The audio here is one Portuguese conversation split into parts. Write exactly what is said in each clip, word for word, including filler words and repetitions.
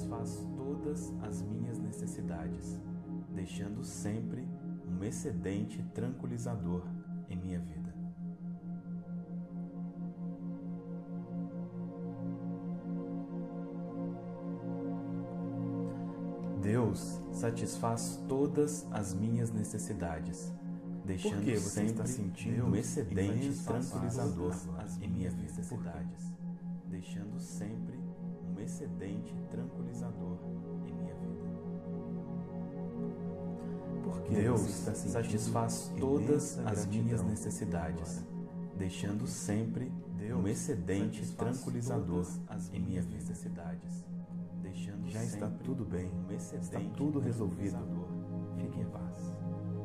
satisfaz todas as minhas necessidades, deixando sempre um excedente tranquilizador em minha vida. Deus satisfaz todas as minhas necessidades, deixando Porque você sempre está sentindo um excedente imensa tranquilizador paz as em minhas minha vida. necessidades, deixando sempre um excedente tranquilizador em minha vida. Porque Deus você está sentindo satisfaz todas imensa as minhas gratidão necessidades, agora. deixando sempre Deus um excedente satisfaz tranquilizador todas as em minhas minhas necessidades, deixando Já está sempre tudo bem, um excedente está tudo resolvido. tranquilizador em Fique minha em paz. vida.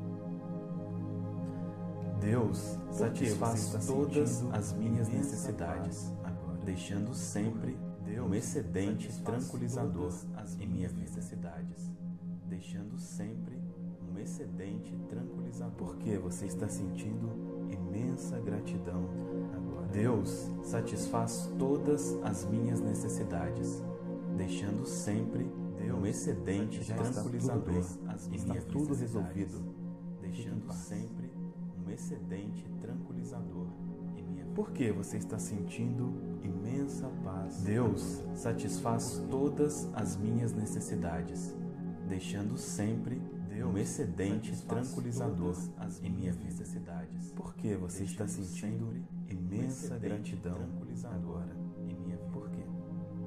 Deus Porque satisfaz você está todas sentindo as minhas imensa necessidades, paz agora. deixando sempre Deus um excedente satisfaz tranquilizador todas as em minhas minhas necessidades, deixando sempre um excedente tranquilizador. Porque você está sentindo imensa gratidão agora. Deus satisfaz todas as minhas necessidades, deixando sempre um excedente Já está tudo tranquilizador bem, em está minhas tudo necessidades, resolvido. deixando paz. sempre um excedente tranquilizador em minha vida. Porque você está sentindo imensa paz. Deus satisfaz todas as minhas necessidades, deixando sempre um excedente tranquilizador em minhas necessidades. Porque você está deixando sentindo sempre imensa um excedente gratidão tranquilizador agora. em minha vida. Por quê?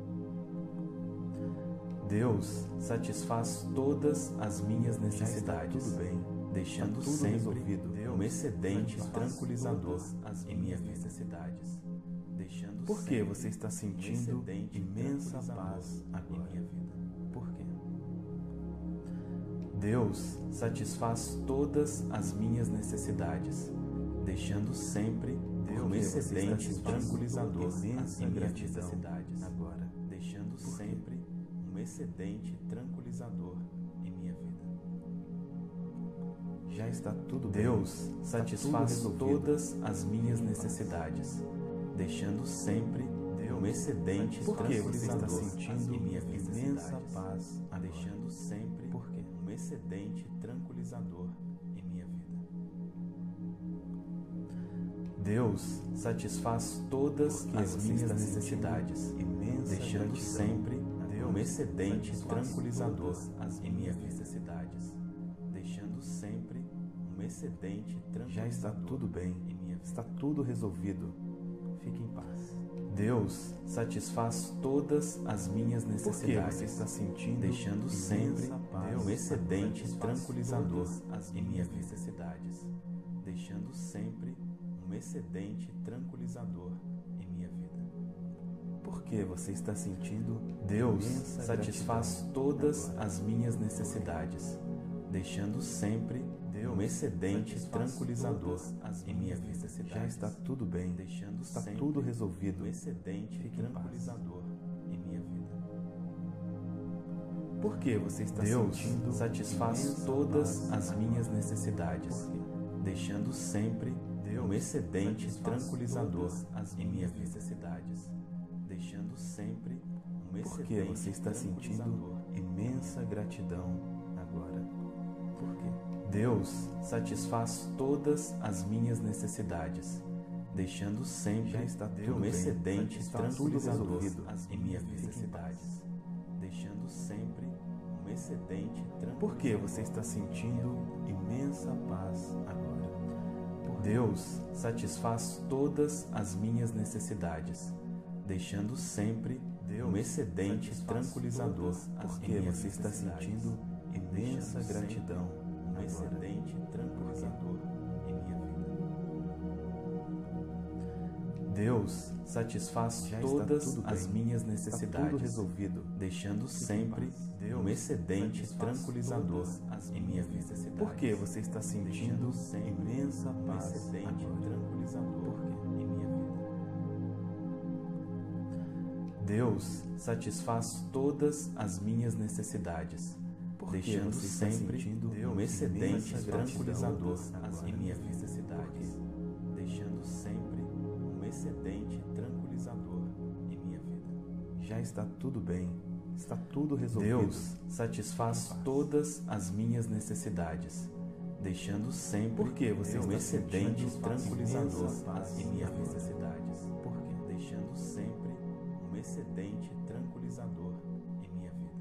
Deus satisfaz todas as minhas necessidades, tudo bem, deixando está tudo sempre resolvido. um excedente satisfaz tranquilizador todas em minhas necessidades, deixando Porque sempre você está um sentindo excedente imensa tranquilizador paz em agora. minha vida. Por quê? Deus satisfaz todas as minhas necessidades, deixando sempre um Porque você está excedente sentindo tranquilizador imensa em minhas gratidão necessidades, agora. deixando Por quê? sempre um excedente tranquilizador em minha vida. Já está tudo bem. Deus Está satisfaz tudo resolvido. todas as minhas necessidades, deixando sempre um excedente Porque você está tranquilizador sentindo em minhas imensa necessidades, paz agora. deixando sempre Por quê? um excedente tranquilizador em minha vida. Deus satisfaz todas Porque as você minhas está sentindo necessidades, imensa deixando gratidão sempre agora. um excedente Satisfaz tranquilizador todas em minhas necessidades, deixando sempre um excedente Já está tranquilizador tudo bem, em minha vida. está tudo resolvido. Fique em paz. Deus satisfaz todas as minhas Porque necessidades, você está sentindo deixando imensa sempre paz um excedente agora. tranquilizador Todas em minhas necessidades, deixando sempre um excedente tranquilizador em minha vida. Porque você está sentindo Deus imensa satisfaz gratidão todas agora. as minhas necessidades, deixando sempre um excedente satisfaz tranquilizador todas em minhas necessidades, Já está tudo bem, deixando está sempre tudo resolvido. um excedente Fique em paz. tranquilizador em minha vida. Porque você está Deus sentindo satisfaz imensa todas paz as agora. minhas necessidades, Por quê? deixando sempre um excedente satisfaz tranquilizador todas em minhas necessidades, deixando sempre um Porque excedente você está sentindo tranquilizador. imensa gratidão agora. Por quê? Deus satisfaz todas as minhas necessidades, deixando sempre Já está tudo um bem, excedente está tudo tranquilizador resolvido. em minhas Fique em necessidades, deixando sempre um excedente tranquilizador. Porque você está sentindo imensa paz agora. Por quê? Deus satisfaz todas as minhas necessidades, deixando sempre um excedente tranquilizador Porque em minhas você está necessidades, sentindo imensa deixando gratidão um agora. excedente tranquilizador em minha vida. Deus satisfaz Já está todas tudo bem, as minhas está necessidades, tudo resolvido. deixando Fique em sempre paz. um excedente satisfaz tranquilizador todas em minhas necessidades. Porque você está sentindo deixando sempre imensa um paz excedente agora. tranquilizador Por quê? em minha vida. Deus satisfaz todas as minhas necessidades, Porque deixando você está sempre sentindo um excedente imensa gratidão tranquilizador agora. em minhas necessidades, deixando sempre um excedente tranquilizador em minha vida. Já está tudo bem, Está tudo resolvido. Deus satisfaz todas as minhas necessidades, deixando sempre Porque você um está excedente sentindo tranquilizador imensa paz em minhas agora. necessidades. Por quê? Deixando sempre um excedente tranquilizador em minha vida.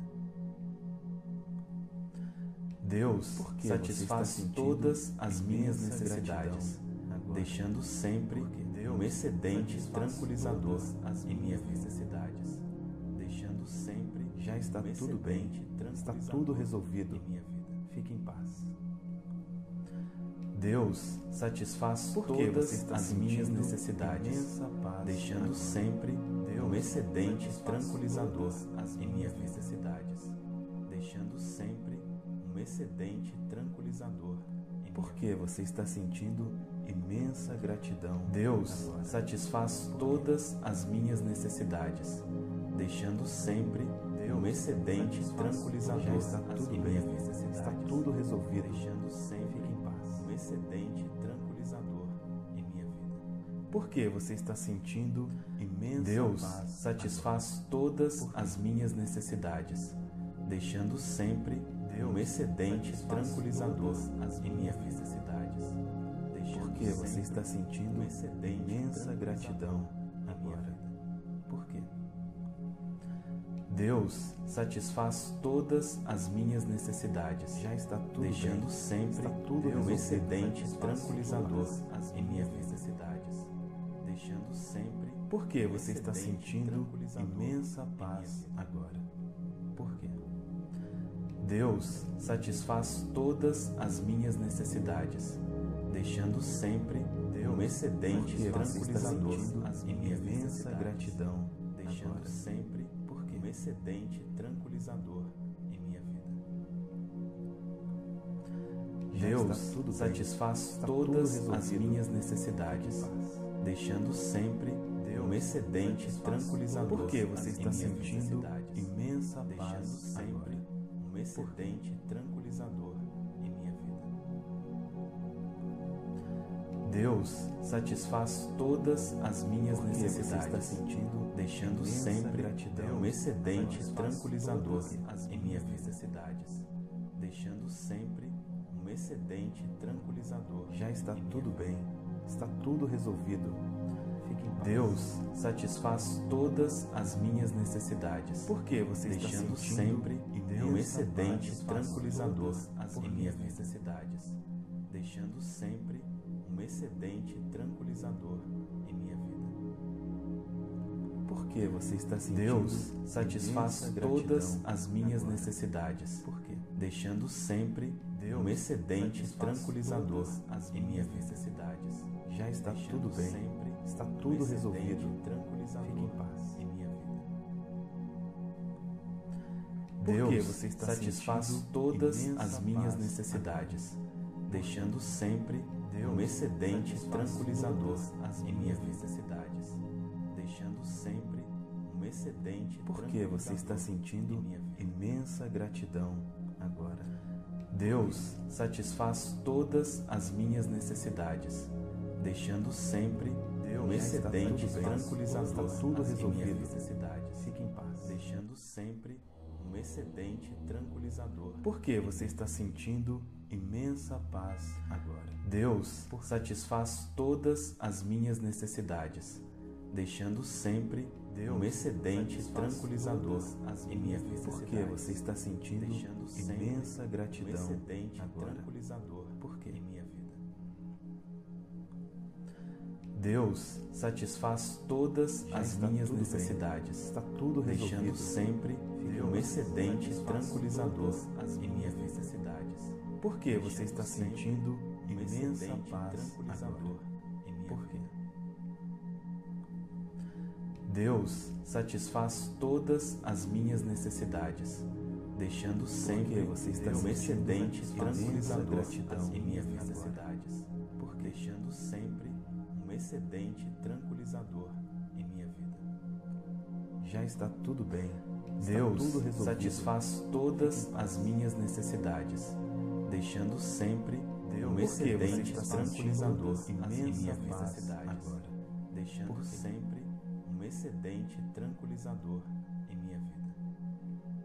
Deus Porque satisfaz você está sentindo todas as minhas imensa necessidades, gratidão agora. deixando sempre um excedente tranquilizador em minhas necessidades. Deixando sempre Já está um tudo bem. excedente Está tranquilizador tudo resolvido. em minha vida. Fique em paz. Deus satisfaz Porque todas você está as minhas sentindo necessidades, imensa paz deixando agora. sempre um Deus excedente satisfaz tranquilizador todas em minhas necessidades, deixando sempre um excedente tranquilizador em Porque você está sentindo imensa gratidão Deus agora. satisfaz todas as minhas necessidades, deixando sempre um excedente tranquilizador Já está tudo em bem. minhas necessidades, Está tudo resolvido. deixando sempre Fique em paz. um excedente tranquilizador em minha vida. Porque você está sentindo imensa Deus paz satisfaz todas as minhas necessidades, deixando sempre um excedente tranquilizador em minhas necessidades, deixando Porque você sempre está sentindo um excedente imensa gratidão na minha agora. vida. Por quê? Deus satisfaz todas as minhas necessidades, Já está tudo deixando bem. sempre Está tudo um resolvido. excedente Satisfaz tranquilizador todas em minhas necessidades, deixando sempre Porque um você está excedente sentindo tranquilizador imensa em minha paz vida. agora. Por quê? Deus satisfaz todas as minhas necessidades, deixando sempre um excedente Porque você está tranquilizador sentindo em minhas imensa necessidades, gratidão deixando agora. sempre um excedente tranquilizador em minha vida. Já Deus está tudo bem. satisfaz Está todas tudo as resolvido. minhas necessidades, Fique em paz. deixando sempre um excedente tranquilizador Porque você em está minhas sentindo necessidades, imensa deixando paz sempre agora. um excedente tranquilizador em minha vida. Deus satisfaz todas as minhas Porque você está necessidades, sentindo deixando imensa sempre gratidão um excedente agora. tranquilizador Todas em minhas necessidades, deixando sempre um excedente tranquilizador. Já está em minha tudo vida. bem. Está tudo resolvido. Fique em paz. Deus satisfaz todas as minhas necessidades, Porque você está deixando sentindo sempre imensa um excedente paz, tranquilizador todas em as minhas minhas necessidades, deixando sempre um excedente tranquilizador em minha vida. Porque você está sentindo Deus satisfaz imensa todas gratidão as minhas agora. necessidades, Por quê? deixando sempre Deus um excedente satisfaz tranquilizador todas em minhas necessidades, Já está deixando tudo bem. sempre Está um tudo excedente resolvido. tranquilizador Fique em paz. em minha vida. Porque Deus você está satisfaz sentindo todas imensa as minhas paz necessidades, deixando sempre um excedente satisfaz tranquilizador todas em minhas necessidades, deixando sempre um excedente Porque você está tranquilizador sentindo em minha vida. imensa gratidão agora. Deus satisfaz todas as minhas necessidades, deixando sempre um já está excedente tudo bem. tranquilizador Está tudo em minhas resolvido. necessidades, Fique em paz. deixando sempre um excedente tranquilizador. Porque você está sentindo imensa paz agora. Deus satisfaz todas as minhas necessidades, deixando sempre um excedente tranquilizador em minhas necessidades, Porque você está sentindo deixando sempre imensa um gratidão excedente agora. tranquilizador Por quê? em minha vida. Deus satisfaz todas Já as está minhas tudo bem. necessidades, Está tudo deixando resolvido. sempre Fique um em excedente paz. tranquilizador Todas em minhas necessidades, Porque você está deixando sempre sentindo um imensa excedente paz tranquilizador agora. em minha Por vida. quê? Deus satisfaz todas as minhas necessidades, deixando sempre você está um sentindo excedente imensa tranquilizador gratidão em minhas agora. necessidades, porque deixando sempre um excedente tranquilizador em minha vida. Já está tudo bem. Está Deus tudo resolvido. satisfaz todas as minhas necessidades, deixando sempre um Porque você excedente está tranquilizador sentindo em imensa minhas paz necessidades, agora. deixando Por quê? sempre um excedente tranquilizador em minha vida.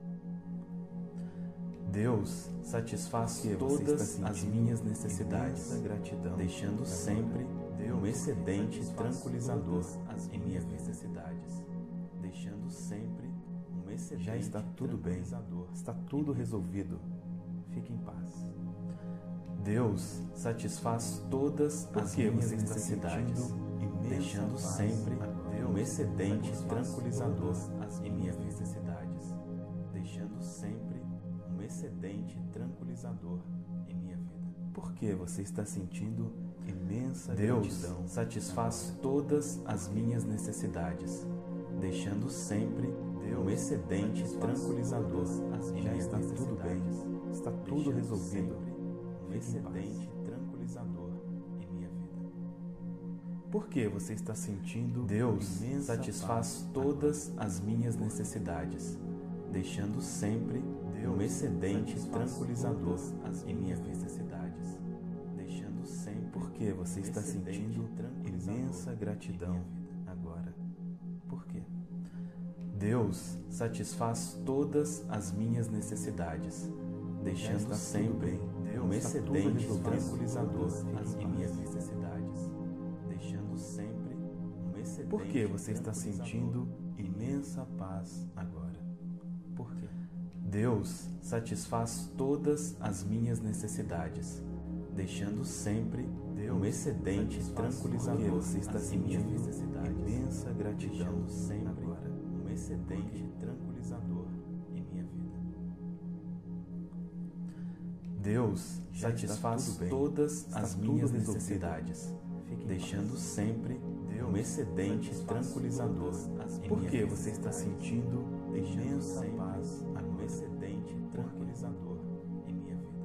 Deus satisfaz todas as minhas necessidades, gratidão, deixando sempre um excedente tranquilizador em minhas necessidades, deixando sempre um excedente. Já está tudo bem, está tudo resolvido. Fique em paz. Deus satisfaz todas as minhas necessidades, deixando sempre um excedente tranquilizador em minhas necessidades, deixando sempre um excedente tranquilizador em minha vida. Por que você está sentindo imensa Deus gratidão? Deus satisfaz todas as minhas necessidades, deixando sempre um excedente tranquilizador em minhas necessidades. Já está tudo bem, está tudo resolvido. Um excedente tranquilizador em minha vida. Por que você está sentindo Deus satisfaz todas as minhas necessidades, deixando sempre um excedente tranquilizador em minhas necessidades, deixando sempre. Por que você está sentindo imensa gratidão agora? Por quê? Deus satisfaz todas as minhas necessidades, deixando sempre um excedente tranquilizador em minhas necessidades, deixando sempre um excedente. Por que você está sentindo imensa paz agora? Por quê? Deus satisfaz todas as minhas necessidades, deixando sempre um excedente tranquilizador. Por que você está sentindo imensa gratidão sempre agora? Um excedente tranquilizador em minha vida. Deus satisfaz todas as minhas necessidades, deixando sempre um excedente tranquilizador. Por que você está sentindo imensa paz, um excedente tranquilizador em minha vida?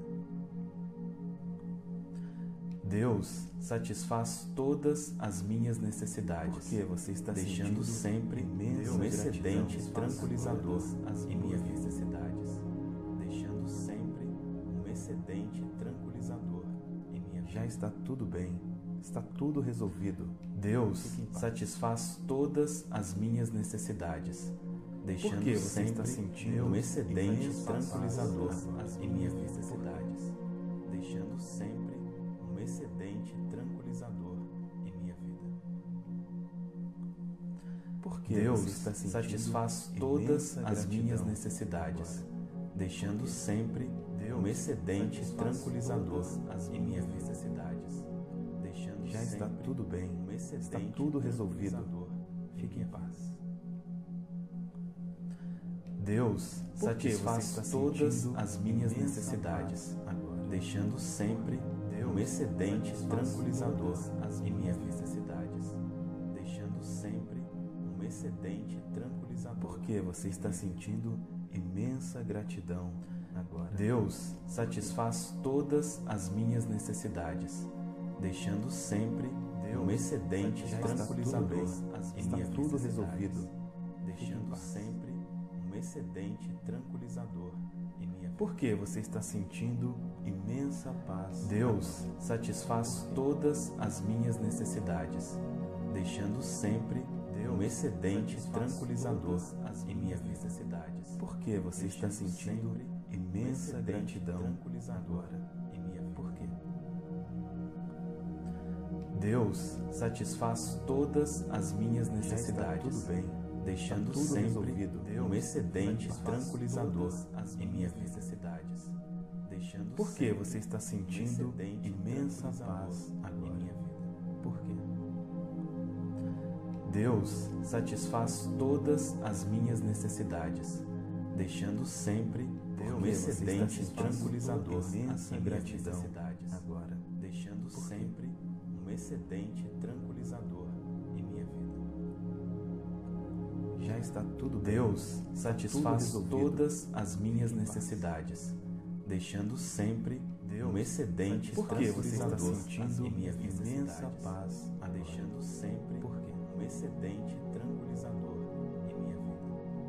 Deus satisfaz todas as minhas necessidades. Por que você está deixando sempre um excedente tranquilizador em minhas necessidades, deixando sempre um excedente tranquilizador em minha vida. Já está tudo bem, está tudo resolvido. Deus satisfaz todas as minhas necessidades, deixando você sempre está sentindo um excedente tranquilizador em minhas necessidades, deixando sempre um excedente tranquilizador em minha vida. Porque Deus satisfaz todas as minhas necessidades, deixando sempre um excedente tranquilizador em minhas necessidades, deixando já está tudo bem, um está tudo resolvido. Fique em paz. Deus satisfaz todas as minhas necessidades, deixando sempre um excedente tranquilizador em minhas necessidades, deixando sempre um excedente tranquilizador. Por que você está sentindo imensa gratidão agora? Deus satisfaz todas as minhas necessidades, deixando sempre um excedente tranquilizador em minhas tudo resolvido, deixando sempre um excedente tranquilizador em minha vida. Por que você está sentindo imensa paz? Deus satisfaz todas as minhas necessidades, deixando sempre um excedente tranquilizador em minhas necessidades. Por que você está sentindo imensa gratidão agora em minha vida? Por quê? Deus satisfaz todas as minhas necessidades, tudo bem, deixando tudo sempre resolvido. Um excedente tranquilizador em minhas necessidades, deixando. Por que você está sentindo imensa paz agora em minha vida? Por quê? Deus satisfaz todas as minhas necessidades, deixando sempre um excedente tranquilizador em minhas necessidades agora, deixando sempre um excedente tranquilizador em minha vida. Já está tudo bem. Deus satisfaz todas as minhas necessidades, deixando sempre um excedente tranquilizador em minhas imensa paz, deixando sempre um excedente tranquilizador em minha vida.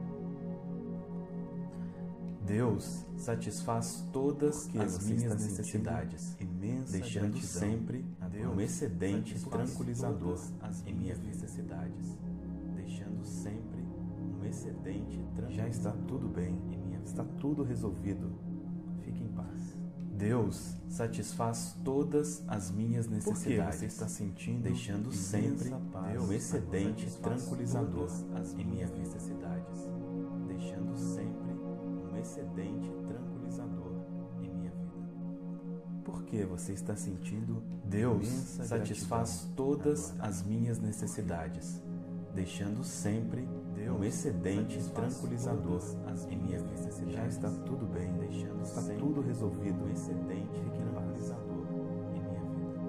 Deus satisfaz todas as minhas necessidades, deixando sempre um excedente tranquilizador em minhas necessidades, deixando sempre um excedente tranquilizador. Já está tudo bem, está tudo resolvido. Fique em paz. Deus satisfaz todas as minhas necessidades. Porque você está sentindo deixando sempre um excedente tranquilizador em minhas necessidades, deixando sempre um excedente tranquilizador em minha vida. Por que você está sentindo Deus satisfaz todas as minhas necessidades, deixando sempre um excedente tranquilizador em minhas necessidades. Já está tudo bem, deixando está sempre tudo resolvido. um excedente tranquilizador em minha vida.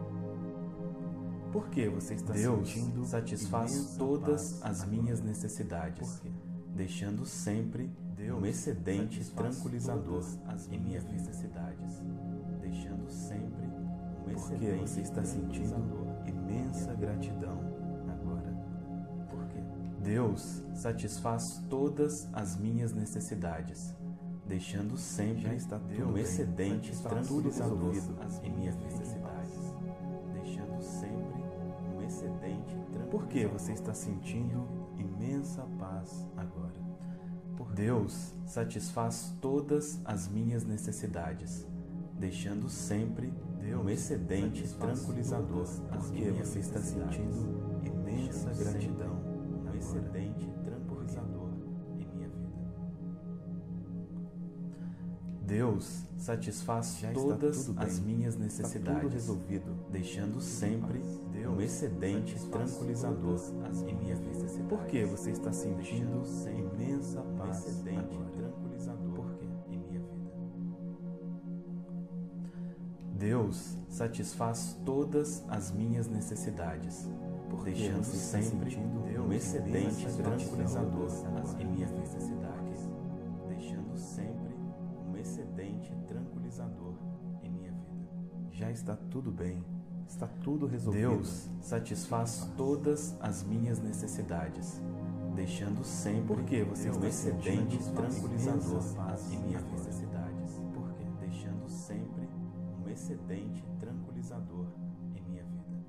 Por que você está Deus sentindo satisfaz todas as minhas necessidades, deixando sempre um excedente tranquilizador em minhas necessidades, deixando sempre um Por que excedente você está sentindo tranquilizador imensa gratidão agora? Por quê? Deus satisfaz todas as minhas necessidades, deixando sempre Já está tudo um bem. excedente Está tudo tranquilizador resolvido. em minhas necessidades, deixando sempre um excedente tranquilizador. Por que você está sentindo imensa paz agora? Por quê? Deus satisfaz todas as minhas necessidades, deixando sempre um excedente tranquilizador Por em que minhas você está necessidades, sentindo imensa deixando gratidão sempre um agora? excedente tranquilizador em minha vida. Deus satisfaz Já está todas tudo bem. as minhas Está necessidades, tudo resolvido. deixando sempre Deus um excedente satisfaz tranquilizador todas em minhas necessidades. Por que você está sentindo deixando sempre imensa um paz excedente agora? tranquilizador Por quê? em minha vida. Deus satisfaz todas as minhas necessidades, Por que deixando você está sempre sentindo um excedente imensa gratidão tranquilizador agora? em minhas necessidades, deixando sempre um excedente tranquilizador em minha vida. Já está tudo bem. Está tudo resolvido. Deus satisfaz todas as minhas necessidades, deixando sempre Por que você um está excedente sentindo tranquilizador imensa paz em minhas agora? necessidades. Por quê? Deixando sempre um excedente tranquilizador em minha vida.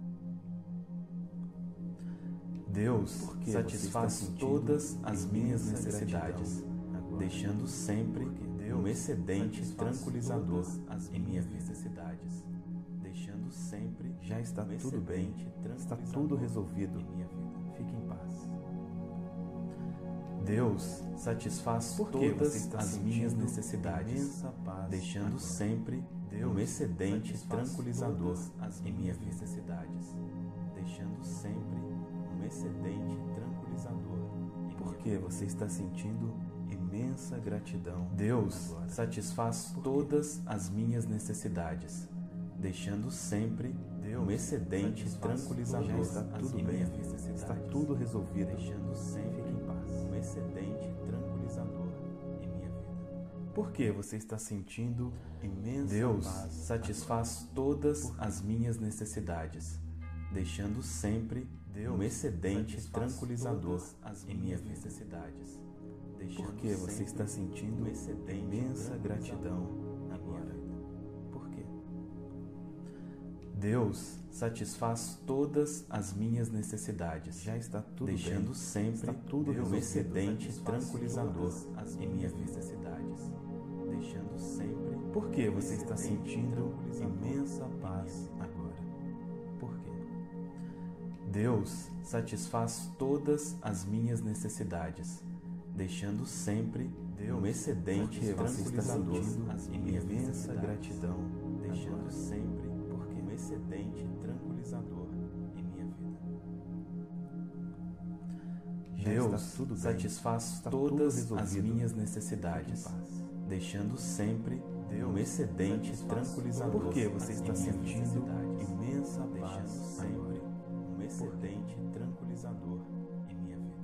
Deus Por que você satisfaz está sentindo todas as minhas imensa necessidades, gratidão agora? deixando sempre Por quê? um excedente satisfaz tranquilizador todas em minhas necessidades, deixando sempre Já está um tudo bem. excedente Está tranquilizador tudo resolvido. em minha vida. Fique em paz. Deus satisfaz Por que todas você está as minhas sentindo necessidades, imensa paz deixando agora? sempre Deus um excedente satisfaz tranquilizador todas as em minhas minhas necessidades, deixando sempre um excedente tranquilizador em Por minha que vida. você está sentindo imensa gratidão Deus agora? satisfaz Por quê? todas as minhas necessidades, deixando sempre um excedente satisfaz tranquilizador Já está tudo em bem. minhas necessidades, Está tudo resolvido. deixando sempre Fique em paz. um excedente tranquilizador em minha vida. Por que você está sentindo imensa Deus paz satisfaz todas as minhas necessidades, deixando sempre um excedente tranquilizador em minhas necessidades, deixando Por que você sempre está sentindo um excedente imensa tranquilizador gratidão na minha agora? vida. Por quê? Deus satisfaz todas as minhas necessidades, Já está tudo deixando bem. sempre Está tudo um resolvido. excedente Satisfaz tranquilizador todas em minhas necessidades, deixando sempre Por que você está excedente sentindo tranquilizador imensa em minha paz vida. agora? Por quê? Deus satisfaz todas as minhas necessidades, deixando sempre um excedente Por que você está tranquilizador sentindo em minhas imensa necessidades, gratidão deixando agora? sempre Por quê? um excedente tranquilizador em minha vida. Já Deus está tudo bem. satisfaz Está tudo todas as resolvido. minhas Fique em necessidades, paz. deixando sempre um excedente tranquilizador Por que você em está minhas sentindo necessidades, imensa deixando paz sempre agora? um excedente tranquilizador em minha vida.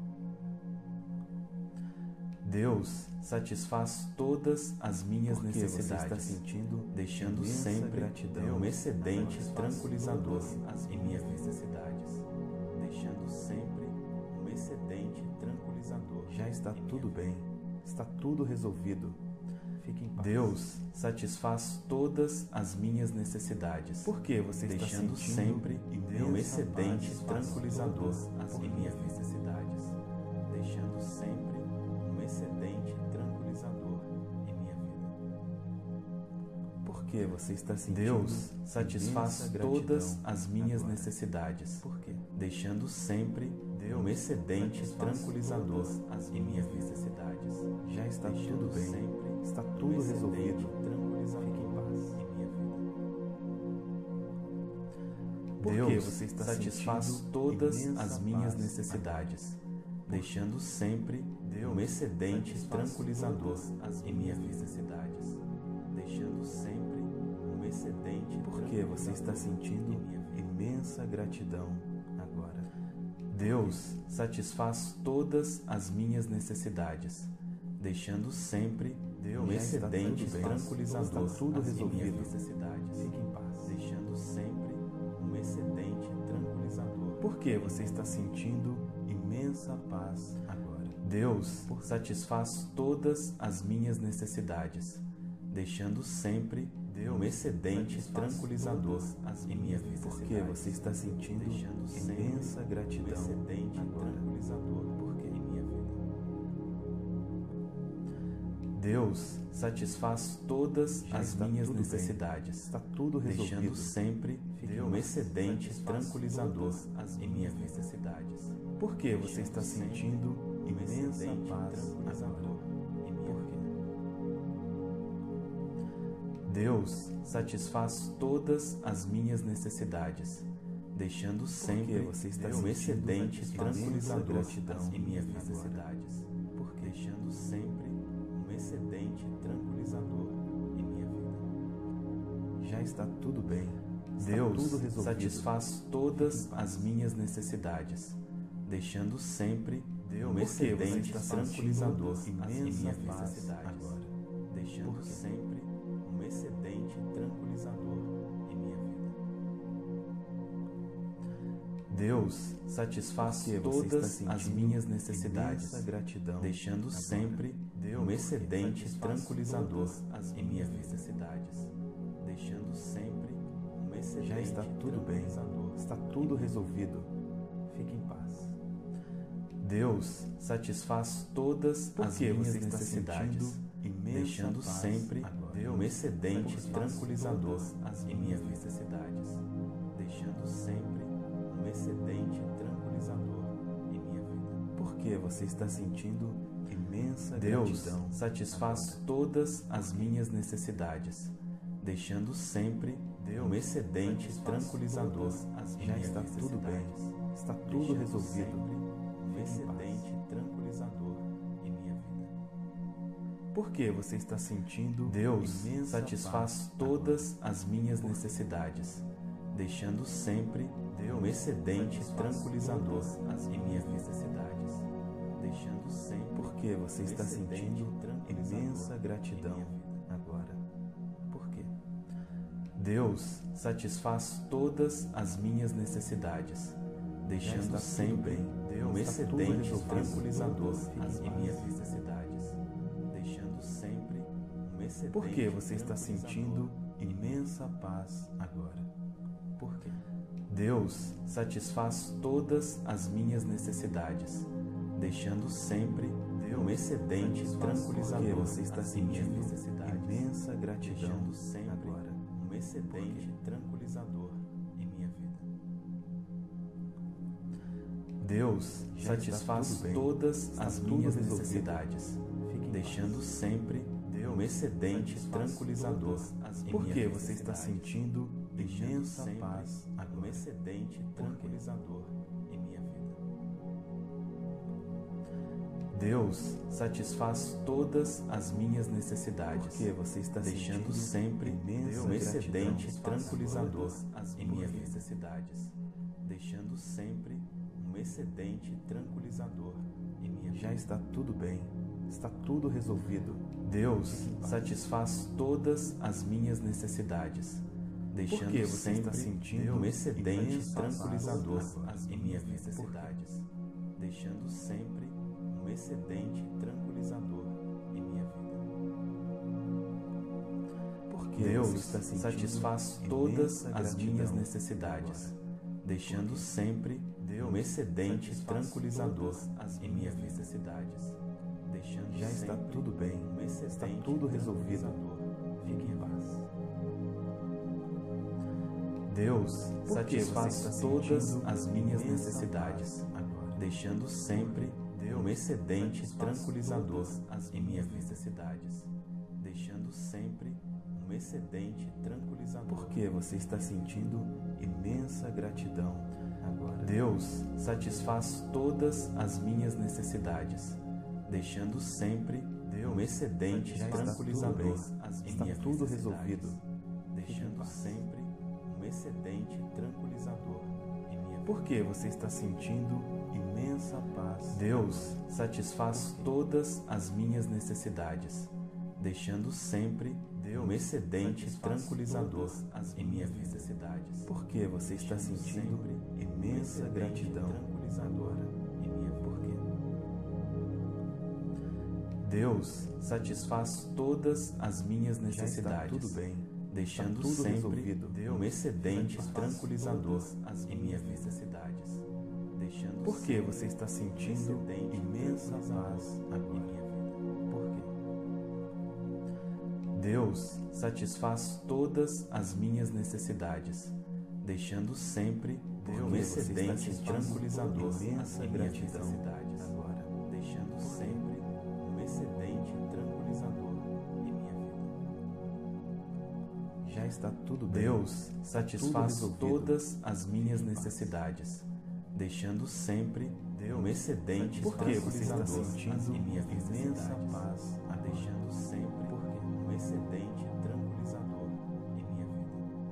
Deus satisfaz todas as minhas Por que você está necessidades, sentindo deixando imensa sempre gratidão um excedente agora? tranquilizador Todas em minhas necessidades, deixando sempre um excedente tranquilizador. Já está em minha tudo vida. bem. Está tudo resolvido. Fique em paz. Deus satisfaz todas as minhas necessidades, Por que você está deixando sentindo sempre um imensa excedente paz tranquilizador todas em minhas necessidades, deixando sempre um excedente tranquilizador em minha vida. Porque você está sentindo Deus satisfaz todas as minhas agora. necessidades, Por quê? deixando sempre um excedente tranquilizador em minhas necessidades. Já está Deixando tudo bem. sempre Está um tudo excedente resolvido. tranquilizador Fique em paz. em minha vida. Porque Deus você está satisfaz sentindo todas imensa as minhas paz necessidades, deixando sempre um excedente tranquilizador em minhas necessidades. Deixando sempre um excedente Porque você está tranquilizador sentindo em minha vida. imensa gratidão agora. Deus satisfaz todas as minhas necessidades, deixando sempre um Já está excedente tudo bem. tranquilizador Está tudo em minhas resolvido. necessidades. Fique em paz. Deixando sempre um excedente tranquilizador. Porque você está sentindo imensa paz agora. Deus satisfaz todas as minhas necessidades, deixando sempre um excedente tranquilizador em minhas necessidades. Porque você está sentindo Deixando sempre imensa um gratidão excedente agora. tranquilizador porque em minha vida. Deus satisfaz todas Já as está minhas tudo bem. necessidades, Está tudo deixando resolvido. sempre Fique em um paz. excedente Satisfaz tranquilizador todas em minhas necessidades. Porque você está sentindo Um imensa excedente paz tranquilizador agora. em minha Por vida. quê? Deus satisfaz todas as minhas necessidades, deixando sempre você está um sentindo excedente imensa tranquilizador gratidão em minhas agora. necessidades, deixando sempre um excedente tranquilizador em minha vida. Já está tudo bem. Está Deus tudo resolvido. satisfaz todas as minhas necessidades, deixando sempre um Porque excedente você está tranquilizador sentindo em imensa minhas paz necessidades, agora. deixando Por quê? sempre um excedente tranquilizador em minha vida. Deus satisfaz Porque você está todas sentindo as minhas necessidades, imensa gratidão deixando agora. sempre um Porque excedente satisfaz tranquilizador todas em minhas necessidades, deixando sempre um excedente Já está tudo bem. tranquilizador. Está tudo resolvido. Fique em paz. Deus satisfaz todas as Porque minhas você está necessidades, sentindo imensa deixando paz sempre agora. um excedente Satisfaz tranquilizador todas em minhas necessidades, deixando sempre um excedente tranquilizador em minha vida. Porque você está sentindo imensa Deus gratidão satisfaz agora. todas as minhas necessidades, deixando sempre um excedente tranquilizador em Já minhas está tudo bem. necessidades, Está tudo deixando resolvido. sempre um Fique em excedente paz. tranquilizador em minha vida. Porque você está sentindo Deus imensa satisfaz paz todas as minhas necessidades, deixando sempre um excedente tranquilizador em minhas necessidades, deixando sempre Porque você um está excedente sentindo tranquilizador imensa em gratidão minha vida. agora. Por quê? Deus satisfaz todas as minhas necessidades, deixando está tudo sempre bem. um Está tudo excedente resolvido. tranquilizador Fique em em paz. minhas necessidades, deixando sempre um excedente Porque você está tranquilizador sentindo em minha vida. imensa paz agora. Por quê? Deus satisfaz todas as minhas necessidades, deixando sempre um excedente tranquilizador Porque você está em minhas sentindo necessidades, imensa gratidão deixando sempre agora. um excedente tranquilizador em minha vida. Deus Já satisfaz está tudo bem. todas Está as tudo minhas resolvido. necessidades, Fique em deixando paz. sempre um excedente satisfaz tranquilizador em Porque minhas você está necessidades, sentindo deixando imensa sempre paz um agora. excedente tranquilizador em minha vida. Deus satisfaz todas as minhas necessidades, Porque você está deixando sentindo sempre imensa um excedente gratidão tranquilizador em minhas Por quê? necessidades, deixando sempre um excedente tranquilizador em minha vida. Já está tudo bem. Está tudo resolvido. Deus satisfaz todas as minhas necessidades, deixando Porque você sempre está sentindo um excedente imensa paz tranquilizador agora. em minhas necessidades, deixando sempre um excedente tranquilizador em minha vida. Porque Deus você está sentindo satisfaz todas imensa as gratidão minhas necessidades, deixando sempre um excedente tranquilizador em minhas necessidades, deixando Já está sempre tudo bem. um Está excedente tudo resolvido. tranquilizador em Fique em minha paz. vida. Deus satisfaz todas as minhas necessidades, deixando sempre um excedente tranquilizador em minhas necessidades, deixando sempre um excedente tranquilizador. Porque você está sentindo imensa gratidão agora. Deus satisfaz todas as minhas necessidades, deixando sempre um excedente tranquilizador em minhas tudo resolvido, deixando sempre um excedente tranquilizador em minha vida. Porque você está sentindo imensa paz. Deus satisfaz todas as minhas necessidades, deixando sempre um excedente tranquilizador em minhas necessidades. Porque você está sentindo imensa gratidão agora em minha porquê. Deus satisfaz todas as minhas necessidades, tudo bem, deixando tudo sempre resolvido. Um excedente tranquilizador em minhas necessidades, deixando. Porque você está sentindo imensa paz agora em minha vida. Por quê? Deus satisfaz todas as minhas necessidades, deixando sempre um excedente tranquilizador em minhas necessidades agora, deixando sempre um excedente tranquilizador em minha vida. Já está tudo bem. Deus satisfaz todas as minhas necessidades, deixando sempre um excedente tranquilizador em minha imensa paz, a deixando sempre um excedente tranquilizador em minha vida.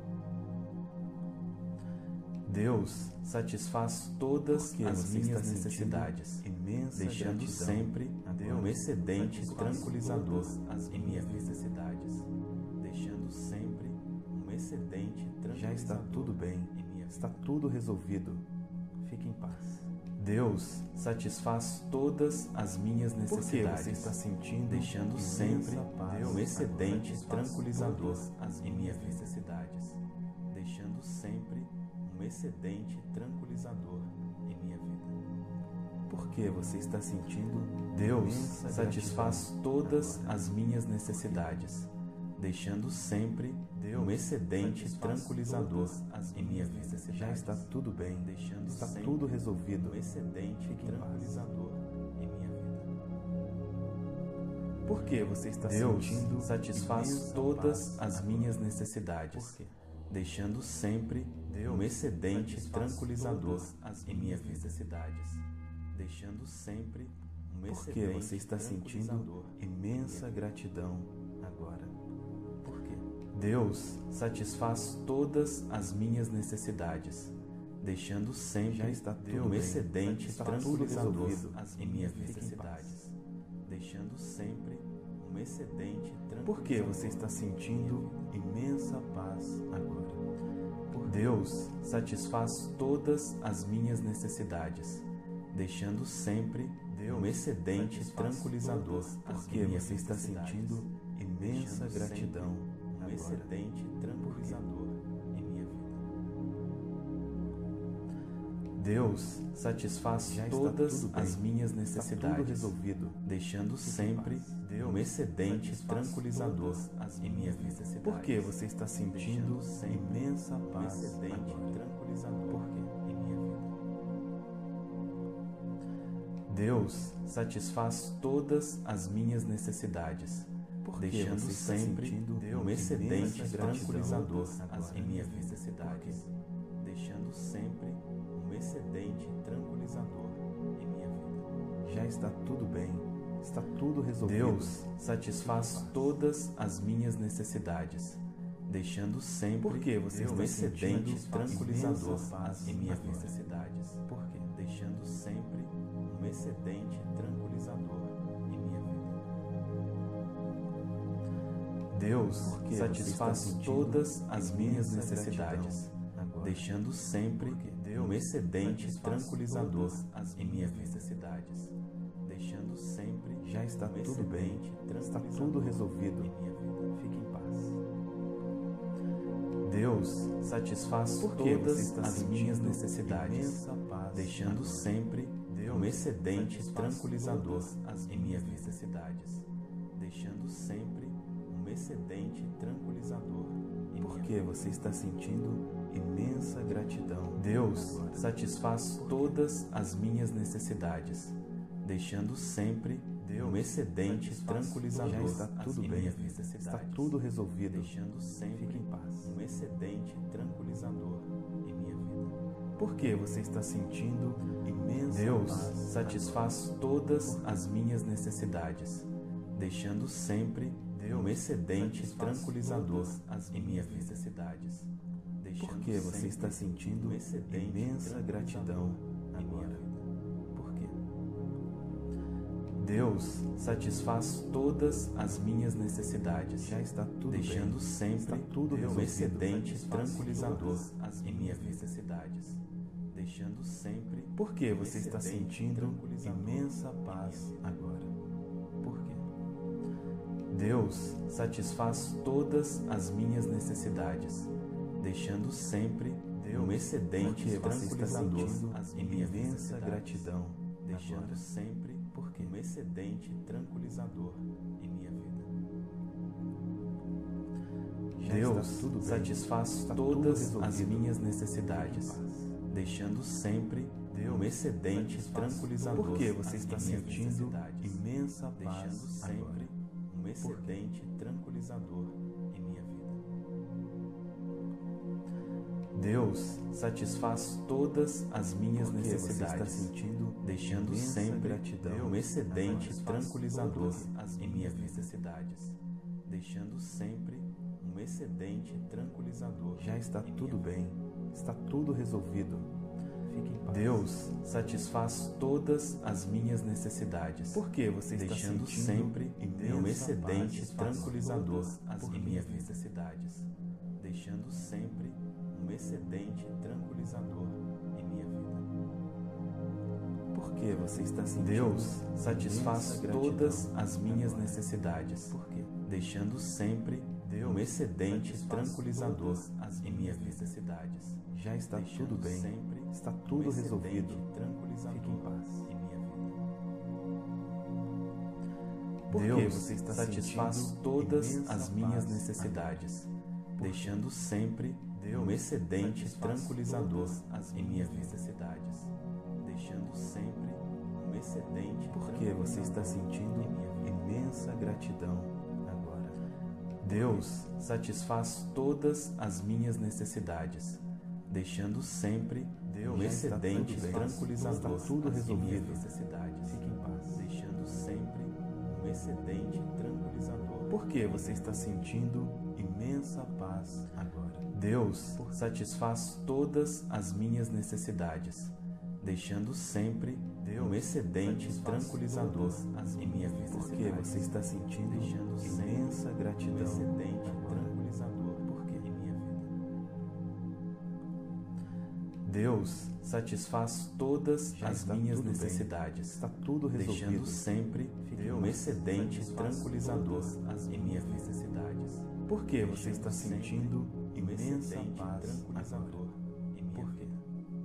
Deus satisfaz todas as minhas necessidades, deixando sempre um excedente tranquilizador em minhas necessidades, deixando sempre um excedente tranquilizador. Já está tudo bem, está tudo resolvido. Fique em paz. Deus satisfaz todas as minhas necessidades, você está sentindo, deixando sempre um excedente tranquilizador em minhas necessidades, deixando sempre um excedente tranquilizador em minha vida. Porque você está sentindo, Deus satisfaz todas as minhas necessidades, deixando sempre um excedente tranquilizador em minhas necessidades. Já está tudo bem, deixando está tudo resolvido. Um excedente tranquilizador em minha vida. Porque você está Deus sentindo satisfaz todas as minhas necessidades, deixando sempre um excedente tranquilizador em minhas necessidades, deixando sempre um excedente. Porque você está sentindo imensa gratidão agora. Deus satisfaz todas as minhas necessidades, deixando sempre um excedente tranquilizador em minhas necessidades, deixando sempre um excedente tranquilizador. Porque você está sentindo imensa paz agora. Deus satisfaz todas as minhas necessidades, deixando sempre um excedente tranquilizador. Porque você está sentindo imensa gratidão. Um excedente tranquilizador em minha vida. Deus satisfaz todas as minhas necessidades, resolvido, deixando sempre um excedente tranquilizador em minhas necessidades. Porque você está sentindo imensa paz, um excedente tranquilizador em minha vida. Deus satisfaz todas as minhas necessidades, deixando sempre um excedente tranquilizador em minhas necessidades, deixando sempre um excedente tranquilizador em minha vida. Já está tudo bem, está tudo resolvido. Deus satisfaz todas as minhas necessidades, deixando sempre um excedente tranquilizador em minhas necessidades, porque deixando sempre um excedente tranquilizador. Deus satisfaz todas as minhas necessidades, deixando sempre um excedente tranquilizador em minhas necessidades, deixando sempre. Já está tudo bem, está tudo resolvido em minha vida. Fique em paz. Deus satisfaz todas as minhas necessidades, deixando sempre um excedente tranquilizador em minhas necessidades, deixando sempre um excedente tranquilizador. Porque você está sentindo imensa gratidão. Deus satisfaz todas as minhas necessidades, deixando sempre um excedente tranquilizador. Já está tudo bem, está tudo resolvido. Deixando sempre Fique em paz. um excedente tranquilizador em minha vida. Por que você está sentindo imensa Deus paz? satisfaz todas as minhas necessidades, deixando sempre um excedente tranquilizador em minhas necessidades. Por que você está sentindo imensa gratidão em minha agora? vida? Por quê? Deus satisfaz todas as minhas necessidades, Já está tudo deixando bem. sempre Está tudo um resolvido. excedente Satisfaz tranquilizador todas em minhas necessidades, deixando sempre Por que um você está excedente sentindo tranquilizador imensa em minha paz vida? agora? Por quê? Deus satisfaz todas as minhas necessidades, deixando sempre um excedente Porque você está tranquilizador sentindo em minhas imensa necessidades, gratidão deixando agora. sempre um excedente tranquilizador em minha vida. Já Deus está tudo bem. satisfaz Está todas tudo as resolvido. minhas necessidades, Fique em paz. deixando sempre um excedente tranquilizador Por que você está em minhas sentindo necessidades, imensa deixando paz sempre agora? um excedente tranquilizador em minha vida. Deus satisfaz todas as minhas Por que você está necessidades, sentindo deixando imensa sempre gratidão um excedente agora? tranquilizador Todas em minhas necessidades, deixando sempre um excedente tranquilizador. Já está em tudo minha bem. Está tudo resolvido. Fique em paz. Deus satisfaz todas as minhas necessidades. Por que você está deixando sentindo sempre imensa um excedente paz? tranquilizador Todas em as minhas minhas necessidades, deixando sempre um excedente tranquilizador em minha vida. Por que você está sentindo Deus satisfaz imensa gratidão todas as minhas agora? necessidades, Por quê? deixando sempre um excedente satisfaz tranquilizador todas em minhas necessidades. Já está deixando tudo bem. sempre Está um tudo excedente resolvido. tranquilizador Fique em paz. em minha vida. Por que Deus você está satisfaz sentindo todas imensa as minhas paz necessidades, Por deixando sempre um excedente tranquilizador em minhas necessidades, deixando sempre um excedente Por que você está sentindo em minha vida. imensa gratidão agora? Deus satisfaz todas as minhas necessidades, deixando sempre um Já está excedente tudo bem. tranquilizador Está tudo em minhas resolvido. necessidades, Fique em paz. deixando sempre um excedente tranquilizador. Por que você está sentindo imensa paz agora? Deus satisfaz todas as minhas necessidades, deixando sempre um excedente tranquilizador em minhas Por necessidades. que você está sentindo deixando sempre imensa um gratidão excedente agora? tranquilizador porque em minha vida. Deus satisfaz todas Já as está minhas tudo bem. necessidades, Está tudo deixando resolvido. sempre Fique em um paz. excedente Satisfaz tranquilizador todas em minhas necessidades. Por que você está Deixando sempre sentindo um imensa excedente paz tranquilizador agora? em minha Por quê? vida.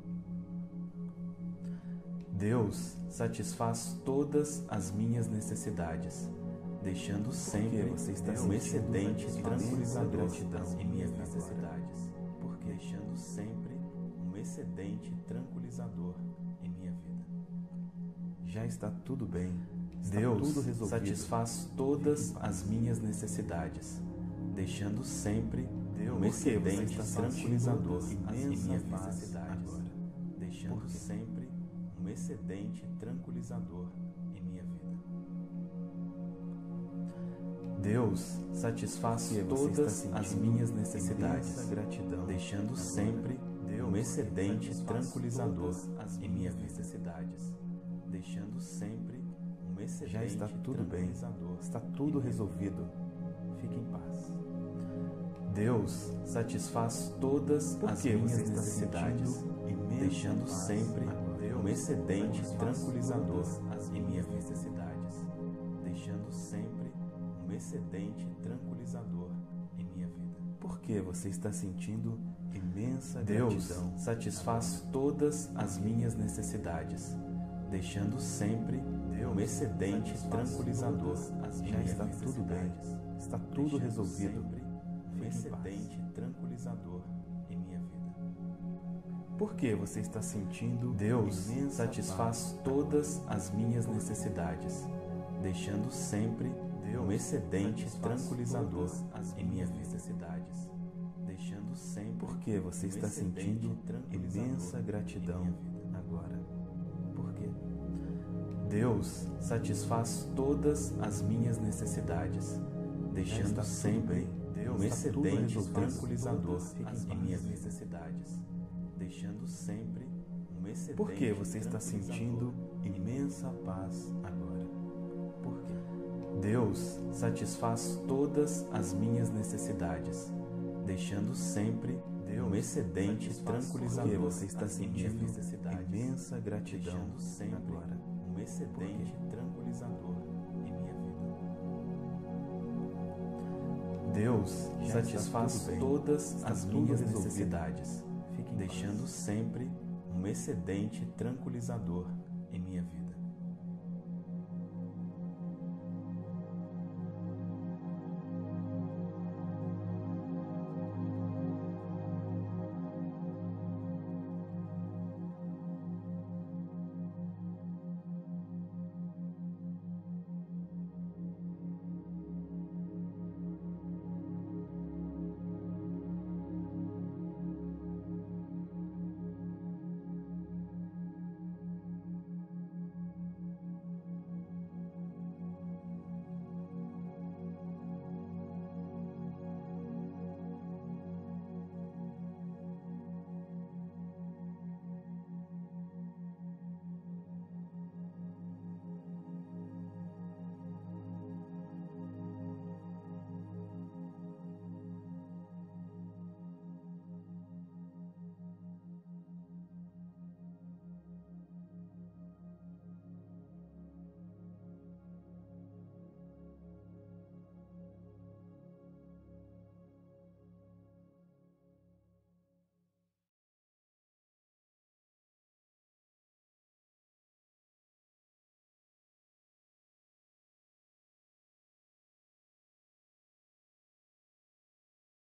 Deus satisfaz todas as minhas necessidades, deixando sempre você está um sentindo excedente imensa tranquilizador gratidão em minhas agora? necessidades, porque deixando sempre um excedente tranquilizador em minha vida. Já está tudo bem. Está Deus tudo resolvido. satisfaz todas as minhas necessidades, deixando sempre um Por que você excedente está tranquilizador sentindo em imensa minhas paz necessidades, agora? deixando Por quê? sempre um excedente tranquilizador em minha vida. Deus satisfaz Porque você está todas sentindo as minhas necessidades, imensa gratidão deixando agora? sempre um excedente satisfaz tranquilizador todas em minhas necessidades, deixando sempre um excedente Já está tudo bem. tranquilizador Está em tudo minha vida. resolvido. Fique em paz. Deus satisfaz todas Por as que minhas você está necessidades, sentindo imensa deixando paz sempre agora? um excedente Satisfaz tranquilizador todas em minhas necessidades, deixando sempre um excedente tranquilizador em minha vida. Por que você está sentindo imensa Deus gratidão satisfaz todas as minhas necessidades, deixando sempre um excedente tranquilizador em Já minhas está tudo bem. necessidades, Está tudo deixando resolvido. sempre um Fique em paz. excedente tranquilizador em minha vida. Por que você está sentindo? Deus satisfaz todas as minhas necessidades, deixando sempre um excedente tranquilizador em minhas necessidades. Deixando sempre. Por que você está sentindo imensa gratidão agora? Por quê? Deus satisfaz todas as minhas necessidades, deixando sempre um excedente tranquilizador em minhas necessidades. Deixando sempre um excedente. Por que você está sentindo imensa paz agora? Por quê? Deus satisfaz todas as minhas necessidades, deixando sempre um excedente tranquilizador. Por que você está sentindo imensa gratidão agora? Um excedente tranquilizador em minha vida. Deus satisfaz todas as minhas necessidades, deixando sempre um excedente tranquilizador